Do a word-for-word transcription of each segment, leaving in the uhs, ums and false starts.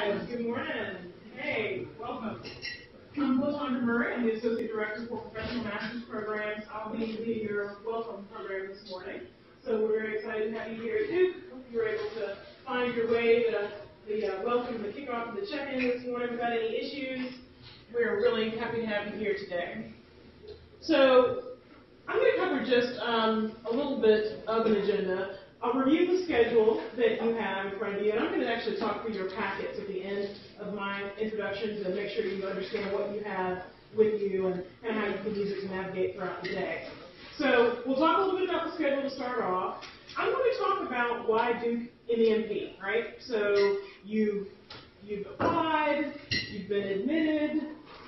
guys. Good morning. Hey, welcome. I'm LaTondra Murray. I'm the Associate Director for Professional Master's Programs. I'll be leading your welcome program this morning. So we're very excited to have you here at Duke. Hope you were able to find your way to the uh, welcome, the kickoff, and the check-in this morning without any issues. We're really happy to have you here today. So I'm going to cover just um, a little bit of an agenda. I'll review the schedule that you have in front of you, and I'm going to actually talk through your packets at the end of my introductions and make sure you understand what you have with you and, and how you can use it to navigate throughout the day. So we'll talk a little bit about the schedule to start off. I'm going to talk about why Duke in the M P, right? So you've, you've applied, you've been admitted.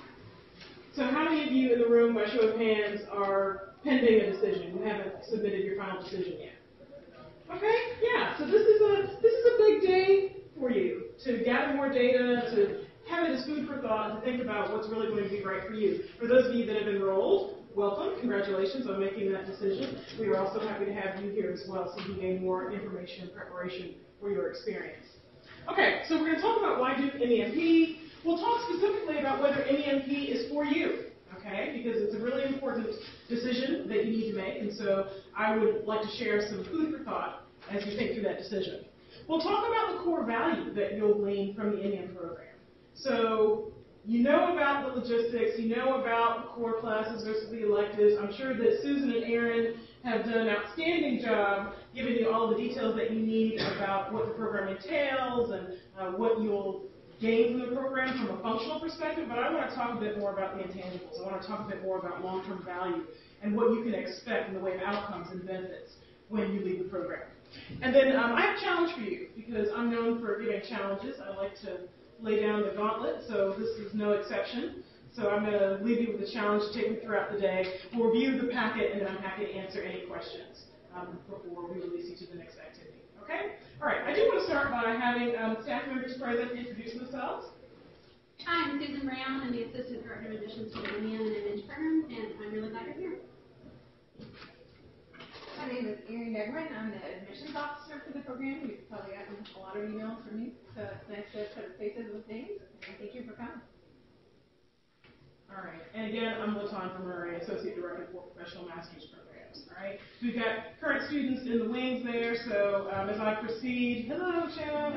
So how many of you in the room, by show of hands, are pending a decision? You haven't submitted your final decision yet? Okay, yeah, so this is a this is a big day for you to gather more data, to have it as food for thought, and to think about what's really going to be right for you. For those of you that have enrolled, welcome, congratulations on making that decision. We are also happy to have you here as well so you can gain more information and preparation for your experience. Okay, so we're going to talk about why Duke N E M P. We'll talk specifically about whether N E M P is for you. Okay, because it's a really important decision that you need to make, and so I would like to share some food for thought as you think through that decision. We'll talk about the core value that you'll glean from the N E M program. So you know about the logistics, you know about the core classes versus the electives. I'm sure that Susan and Aaron have done an outstanding job giving you all the details that you need about what the program entails and uh, what you'll gain from the program from a functional perspective, but I want to talk a bit more about the intangibles. I want to talk a bit more about long-term value and what you can expect in the way of outcomes and benefits when you leave the program. And then um, I have a challenge for you because I'm known for giving challenges. I like to lay down the gauntlet, so this is no exception. So I'm going to leave you with a challenge to take you throughout the day. We'll review the packet, and then I'm happy to answer any questions um, before we release you to the next activity. Okay? All right, I do want to start by having um, staff members present introduce themselves. Hi, I'm Susan Brown. I'm the Assistant Director of Admissions for the M E M and Image program, and I'm really glad you're here. My name is Erin Degman. I'm the Admissions Officer for the program. You've probably gotten a lot of emails from me, so it's nice to put faces with names, and thank you for coming. All right, and again, I'm LaTondra Murray, Associate Director for Professional Master's Programs. All right, we've got current students in the wings there, so um, as I proceed, hello, Shannon.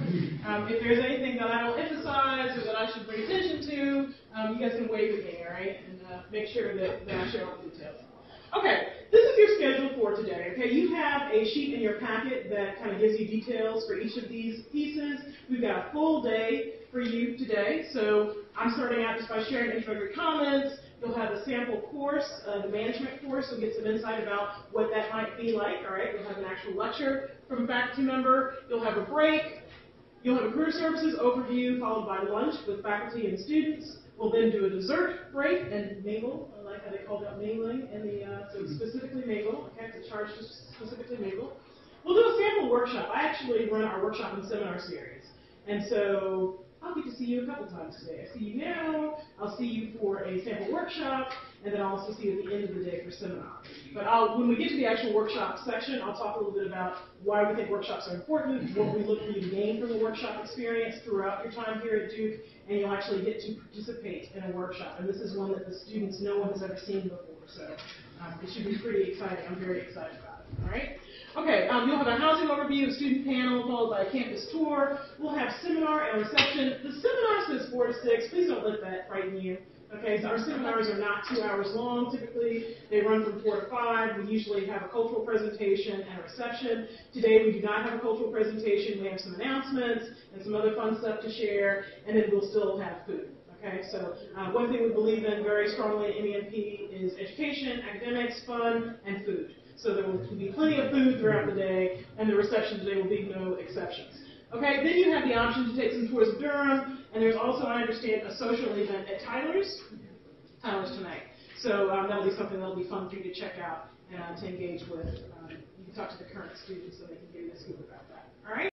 Um, if there's anything that I don't emphasize or that I should bring attention to, um, you guys can wave at me, all right, and uh, make sure that, that I share all the details. Okay, this is your schedule for today. Okay, you have a sheet in your packet that kind of gives you details for each of these pieces. We've got a full day for you today, so I'm starting out just by sharing introductory comments. You'll have a sample course, uh, the management course. You'll get some insight about what that might be like. All right, you'll have an actual lecture from a faculty member. You'll have a break. You'll have a career services overview followed by lunch with faculty and students. We'll then do a dessert break and mingle. I like how they called out mingling in the uh, so specifically mingle. Okay, it's a charge to specifically mingle. We'll do a sample workshop. I actually run our workshop and seminar series, and so I'll get to see you a couple times today. I see you now, I'll see you for a sample workshop, and then I'll also see you at the end of the day for seminar. But I'll, when we get to the actual workshop section, I'll talk a little bit about why we think workshops are important, what we look for you to gain from the workshop experience throughout your time here at Duke, and you'll actually get to participate in a workshop. And this is one that the students, no one has ever seen before, so um, it should be pretty exciting. I'm very excited about it, all right? Okay, um, you'll have a housing overview, a student panel, followed by a campus tour. We'll have seminar and reception. The seminar says four to six. Please don't let that frighten you. Okay, so our seminars are not two hours long typically. They run from four to five. We usually have a cultural presentation and a reception. Today we do not have a cultural presentation. We have some announcements and some other fun stuff to share, and then we'll still have food. Okay, so uh, one thing we believe in very strongly at N E M P is education, academics, fun, and food. So there will be plenty of food throughout the day, and the reception today will be no exceptions. Okay, then you have the option to take some tours of Durham, and there's also, I understand, a social event at Tyler's, Tyler's tonight. So um, that'll be something that'll be fun for you to check out and uh, to engage with. Um, you can talk to the current students so they can give you the scoop about that. All right?